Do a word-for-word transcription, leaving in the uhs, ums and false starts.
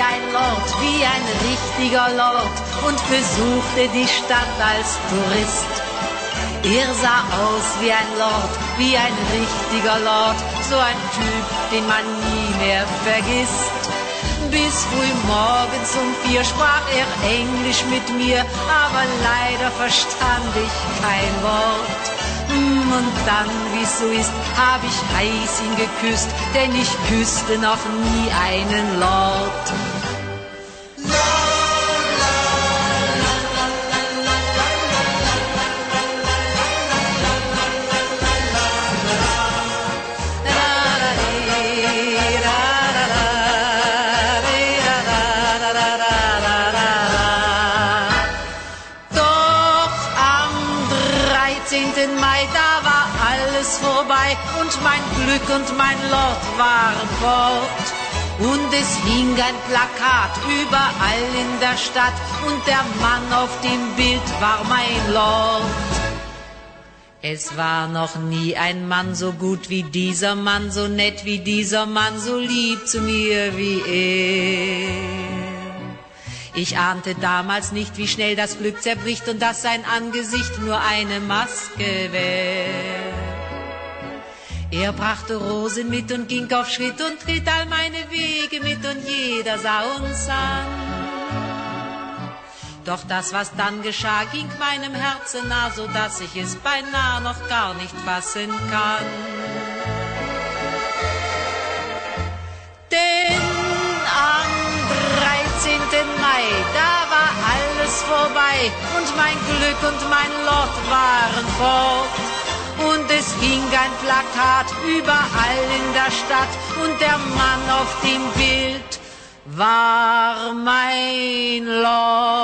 wie ein Lord, wie ein richtiger Lord und besuchte die Stadt als Tourist. Er sah aus wie ein Lord, wie ein richtiger Lord, so ein Typ, den man nie mehr vergisst. Bis früh morgens um vier sprach er Englisch mit mir, aber leider verstand ich kein Wort. Und dann, wie's so ist, hab ich heiß ihn geküsst, denn ich küsste noch nie einen Lord. dreizehnten Mai, da war alles vorbei und mein Glück und mein Lord waren fort. Und es hing ein Plakat überall in der Stadt und der Mann auf dem Bild war mein Lord. Es war noch nie ein Mann so gut wie dieser Mann, so nett wie dieser Mann, so lieb zu mir wie er. Ich ahnte damals nicht, wie schnell das Glück zerbricht und dass sein Angesicht nur eine Maske wäre. Er brachte Rosen mit und ging auf Schritt und Tritt all meine Wege mit und jeder sah uns an. Doch das, was dann geschah, ging meinem Herzen nah, so dass ich es beinahe noch gar nicht fassen kann. Denn am dreizehnten Mai, da war alles vorbei und mein Glück und mein Lord waren fort. Und es hing ein Plakat überall in der Stadt und der Mann auf dem Bild war mein Lord.